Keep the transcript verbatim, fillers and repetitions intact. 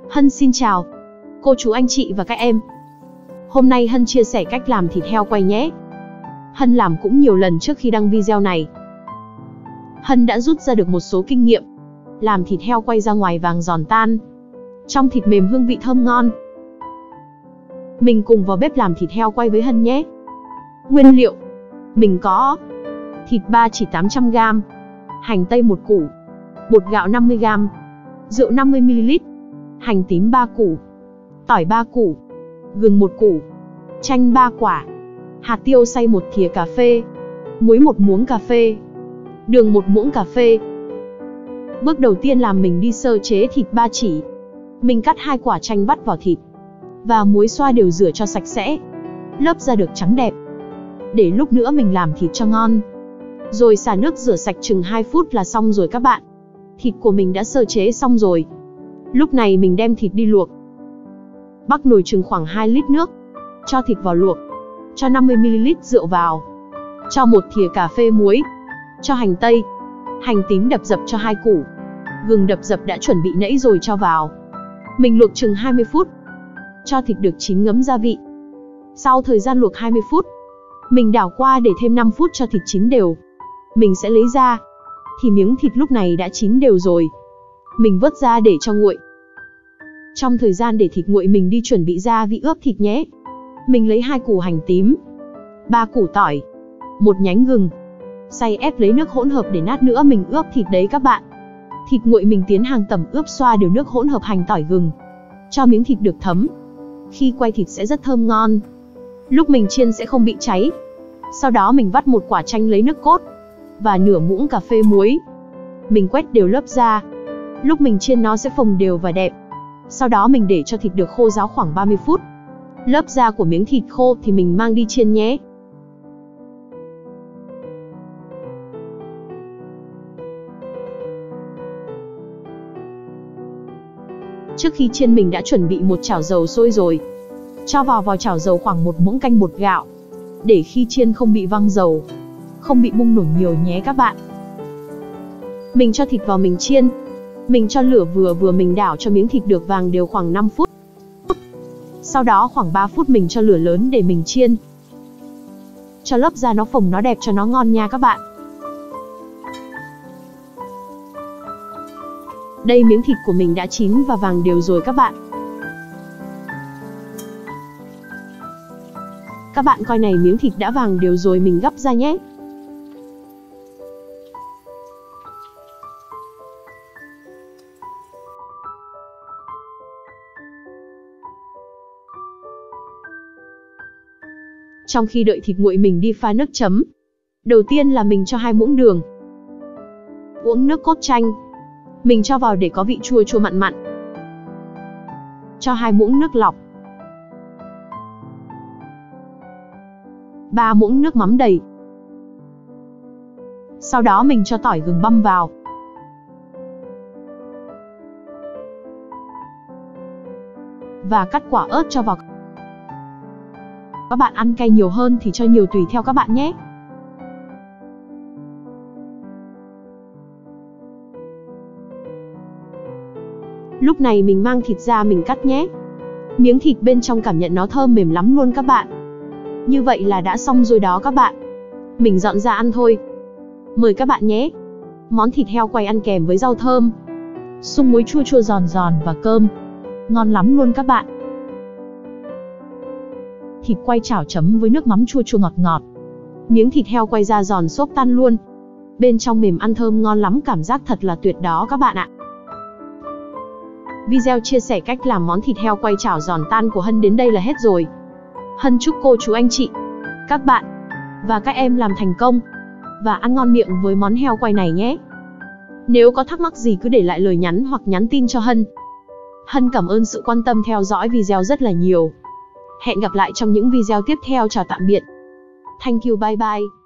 Hân xin chào cô chú anh chị và các em. Hôm nay Hân chia sẻ cách làm thịt heo quay nhé. Hân làm cũng nhiều lần trước khi đăng video này. Hân đã rút ra được một số kinh nghiệm làm thịt heo quay ra ngoài vàng giòn tan, trong thịt mềm hương vị thơm ngon. Mình cùng vào bếp làm thịt heo quay với Hân nhé. Nguyên liệu: mình có thịt ba chỉ tám trăm gam, hành tây một củ, bột gạo năm mươi gam, rượu năm mươi mi li lít, hành tím ba củ, tỏi ba củ, gừng một củ, chanh ba quả, hạt tiêu xay một thìa cà phê, muối một muỗng cà phê, đường một muỗng cà phê. Bước đầu tiên là mình đi sơ chế thịt ba chỉ. Mình cắt hai quả chanh vắt vào thịt và muối xoa đều rửa cho sạch sẽ, lớp da được trắng đẹp. Để lúc nữa mình làm thịt cho ngon. Rồi xả nước rửa sạch chừng hai phút là xong rồi các bạn. Thịt của mình đã sơ chế xong rồi. Lúc này mình đem thịt đi luộc. Bắc nồi chừng khoảng hai lít nước, cho thịt vào luộc, cho năm mươi mi li lít rượu vào, cho một thìa cà phê muối, cho hành tây, hành tím đập dập cho hai củ, gừng đập dập đã chuẩn bị nãy rồi cho vào. Mình luộc chừng hai mươi phút, cho thịt được chín ngấm gia vị. Sau thời gian luộc hai mươi phút, mình đảo qua để thêm năm phút cho thịt chín đều. Mình sẽ lấy ra, thì miếng thịt lúc này đã chín đều rồi. Mình vớt ra để cho nguội. Trong thời gian để thịt nguội mình đi chuẩn bị gia vị ướp thịt nhé. Mình lấy hai củ hành tím, ba củ tỏi, một nhánh gừng, xay ép lấy nước hỗn hợp để lát nữa mình ướp thịt đấy các bạn. Thịt nguội mình tiến hàng tẩm ướp xoa đều nước hỗn hợp hành tỏi gừng, cho miếng thịt được thấm. Khi quay thịt sẽ rất thơm ngon. Lúc mình chiên sẽ không bị cháy. Sau đó mình vắt một quả chanh lấy nước cốt và nửa muỗng cà phê muối. Mình quét đều lớp da. Lúc mình chiên nó sẽ phồng đều và đẹp. Sau đó mình để cho thịt được khô ráo khoảng ba mươi phút. Lớp da của miếng thịt khô thì mình mang đi chiên nhé. Trước khi chiên mình đã chuẩn bị một chảo dầu sôi rồi. Cho vào vào chảo dầu khoảng một muỗng canh bột gạo, để khi chiên không bị văng dầu, không bị bung nổ nhiều nhé các bạn. Mình cho thịt vào mình chiên. Mình cho lửa vừa vừa mình đảo cho miếng thịt được vàng đều khoảng năm phút. Sau đó khoảng ba phút mình cho lửa lớn để mình chiên. Cho lớp da nó phồng nó đẹp cho nó ngon nha các bạn. Đây miếng thịt của mình đã chín và vàng đều rồi các bạn. Các bạn coi này, miếng thịt đã vàng đều rồi, mình gắp ra nhé. Trong khi đợi thịt nguội mình đi pha nước chấm. Đầu tiên là mình cho hai muỗng đường, muỗng nước cốt chanh. Mình cho vào để có vị chua chua mặn mặn. Cho hai muỗng nước lọc, ba muỗng nước mắm đầy. Sau đó mình cho tỏi gừng băm vào. Và cắt quả ớt cho vào. Các bạn ăn cay nhiều hơn thì cho nhiều tùy theo các bạn nhé. Lúc này mình mang thịt ra mình cắt nhé. Miếng thịt bên trong cảm nhận nó thơm mềm lắm luôn các bạn. Như vậy là đã xong rồi đó các bạn. Mình dọn ra ăn thôi. Mời các bạn nhé. Món thịt heo quay ăn kèm với rau thơm, sung muối chua chua giòn giòn và cơm. Ngon lắm luôn các bạn. Thịt quay chảo chấm với nước mắm chua chua ngọt ngọt. Miếng thịt heo quay ra giòn xốp tan luôn. Bên trong mềm ăn thơm ngon lắm, cảm giác thật là tuyệt đó các bạn ạ. Video chia sẻ cách làm món thịt heo quay chảo giòn tan của Hân đến đây là hết rồi. Hân chúc cô chú anh chị, các bạn và các em làm thành công và ăn ngon miệng với món heo quay này nhé. Nếu có thắc mắc gì cứ để lại lời nhắn hoặc nhắn tin cho Hân. Hân cảm ơn sự quan tâm theo dõi video rất là nhiều. Hẹn gặp lại trong những video tiếp theo. Chào tạm biệt. Thank you, bye bye.